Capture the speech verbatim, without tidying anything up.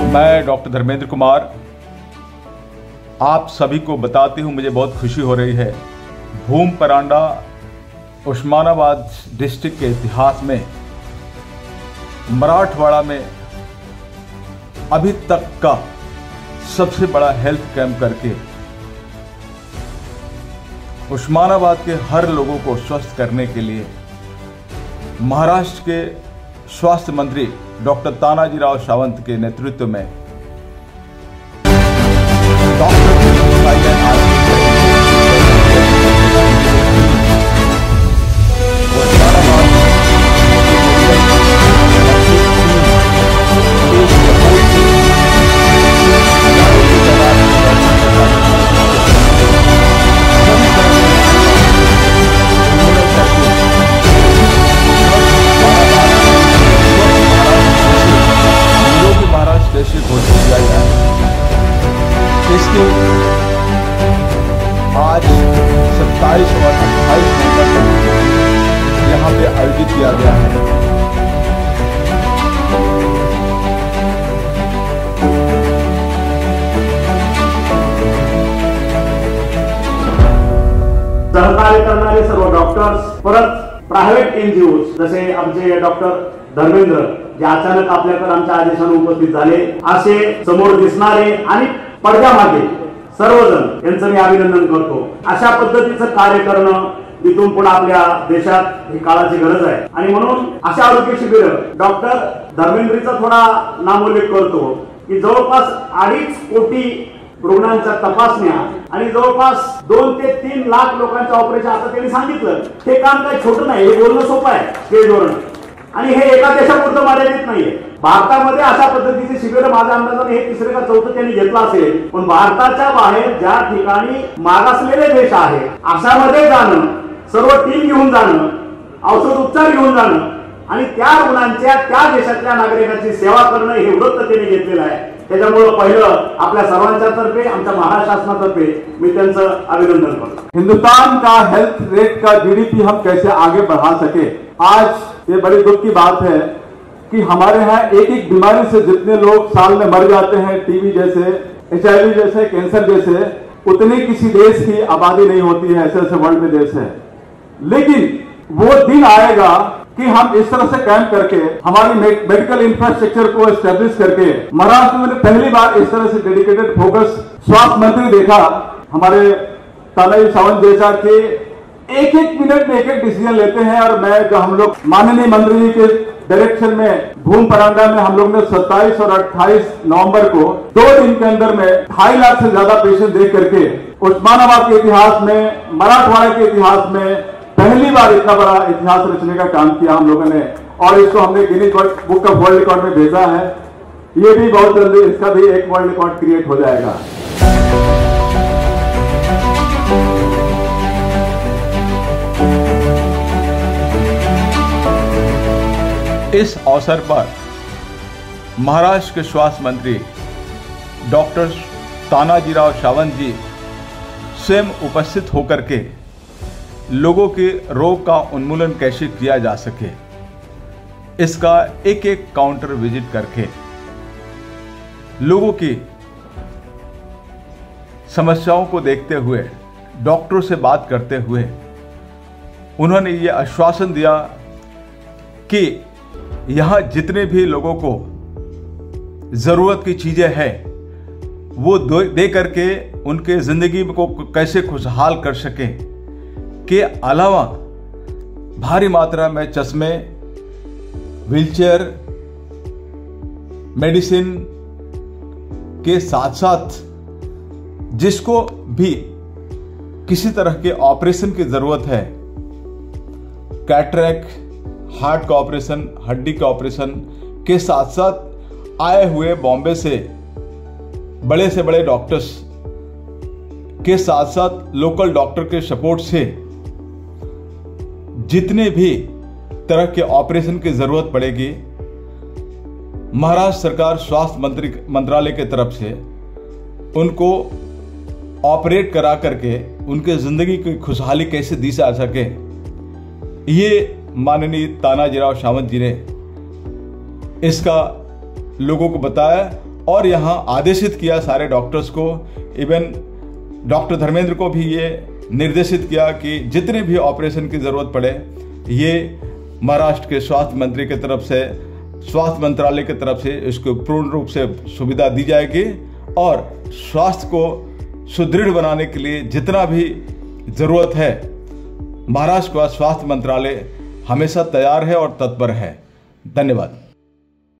मैं डॉक्टर धर्मेंद्र कुमार आप सभी को बताते हुए मुझे बहुत खुशी हो रही है। भूम परांडा उस्मानाबाद डिस्ट्रिक्ट के इतिहास में मराठवाड़ा में अभी तक का सबसे बड़ा हेल्थ कैंप करके उस्मानाबाद के हर लोगों को स्वस्थ करने के लिए महाराष्ट्र के स्वास्थ्य मंत्री डॉक्टर तानाजीराव सावंत के नेतृत्व में डॉक्टर इसके आज सत्ताईस और अट्ठाईस नवंबर तक यहाँ पे आयोजित किया गया है। सहकार्य करणारे सर्व डॉक्टर्स परत प्रायव्हेट एनजीओ जसे आमचे डॉक्टर धर्मेंद्र जे अचानक आपल्याकडे आमच्या आदेशाने उपस्थित झाले, असे समोर दिसणारे आणि पडद्यामागे सर्वजण यांचं मी अभिनंदन करतो। अशा पद्धतीचं कार्य करणं इथून पुढे आपल्या देशात ही काळाची गरज आहे आणि म्हणून अशा आरोग्य शिबिर डॉक्टर धर्मेंद्रचा थोडा नामोल्लेख करतो की जवळपास अडीच कोटी रुग्णांच्या तपासण्या आणि जवळपास दोन ते तीन लाख लोकांचं ऑपरेशन आता त्यांनी सांगितलं। हे काम काही छोटं नाही, हे बोलणं सोपं आहे स्टेजवरून आणि हे एका देशापुरतं मर्यादित नाहीये। भारतामध्ये अशा पद्धतीचे शिबिर माझ्या अंदाजाने हे तिसरे का चौथे त्यांनी घेतलं असेल, पण भारताच्या बाहेर ज्या ठिकाणी मागासलेले देश आहे अशामध्ये जाणं, सर्व टीम घेऊन जाणं, औषध उपचार घेऊन जाणं आणि त्या रुग्णांच्या त्या देशातल्या नागरिकांची सेवा करणं हे व्रत त्यांनी घेतलेलं आहे। त्याच्यामुळे पहिलं आपल्या सर्वांच्या तर्फे आमच्या महाराष्ट्र शासनातर्फे मी त्यांचं अभिनंदन करतो। हिंदुस्तान का हेल्थ रेट का जीडीपी हम कैसे आगे बढ़ा सके। आज ये बड़ी दुख की बात है कि हमारे यहाँ एक एक बीमारी से जितने लोग साल में मर जाते हैं, टीबी जैसे, एचआईवी जैसे, कैंसर जैसे, उतनी किसी देश की आबादी नहीं होती है। ऐसे ऐसे वर्ल्ड में देश है, लेकिन वो दिन आएगा कि हम इस तरह से कैंप करके हमारी मेडिकल इंफ्रास्ट्रक्चर को एस्टेब्लिश करके महाराष्ट्र में पहली बार इस तरह से डेडिकेटेड फोकस स्वास्थ्य मंत्री देखा हमारे तानाजी सावंत जैसा के एक एक मिनट में एक एक डिसीजन लेते हैं। और मैं जो हम लोग माननीय मंत्री जी के डायरेक्शन में भूम परांडा में हम लोग ने सत्ताईस और अट्ठाईस नवंबर को दो दिन के अंदर में ढाई लाख से ज्यादा पेशेंट देख करके उस्मानाबाद के इतिहास में, मराठवाड़ा के इतिहास में पहली बार इतना बड़ा इतिहास रचने का काम किया हम लोगों ने और इसको हमने Guinness book of world record में भेजा है। ये भी बहुत जल्दी इसका भी एक वर्ल्ड रिकॉर्ड क्रिएट हो जाएगा। इस अवसर पर महाराष्ट्र के स्वास्थ्य मंत्री डॉक्टर तानाजीराव सावंत जी स्वयं उपस्थित होकर के लोगों के रोग का उन्मूलन कैसे किया जा सके इसका एक एक काउंटर विजिट करके लोगों की समस्याओं को देखते हुए, डॉक्टरों से बात करते हुए उन्होंने ये आश्वासन दिया कि यहाँ जितने भी लोगों को ज़रूरत की चीज़ें हैं वो दे करके उनके ज़िंदगी को कैसे खुशहाल कर सकें, के अलावा भारी मात्रा में चश्मे, व्हीलचेयर, मेडिसिन के साथ साथ जिसको भी किसी तरह के ऑपरेशन की ज़रूरत है, कैटरेक्ट, हार्ट का ऑपरेशन, हड्डी का ऑपरेशन के साथ साथ आए हुए बॉम्बे से बड़े से बड़े डॉक्टर्स के साथ साथ लोकल डॉक्टर के सपोर्ट से जितने भी तरह के ऑपरेशन की जरूरत पड़ेगी, महाराष्ट्र सरकार स्वास्थ्य मंत्री मंत्रालय के तरफ से उनको ऑपरेट करा करके उनके जिंदगी की खुशहाली कैसे दी जा सके, ये माननीय तानाजीराव सावंत जी ने इसका लोगों को बताया और यहाँ आदेशित किया सारे डॉक्टर्स को, इवन डॉक्टर धर्मेंद्र को भी ये निर्देशित किया कि जितने भी ऑपरेशन की ज़रूरत पड़े ये महाराष्ट्र के स्वास्थ्य मंत्री की तरफ से, स्वास्थ्य मंत्रालय की तरफ से इसको पूर्ण रूप से सुविधा दी जाएगी और स्वास्थ्य को सुदृढ़ बनाने के लिए जितना भी ज़रूरत है महाराष्ट्र का स्वास्थ्य मंत्रालय हमेशा तैयार है और तत्पर है। धन्यवाद।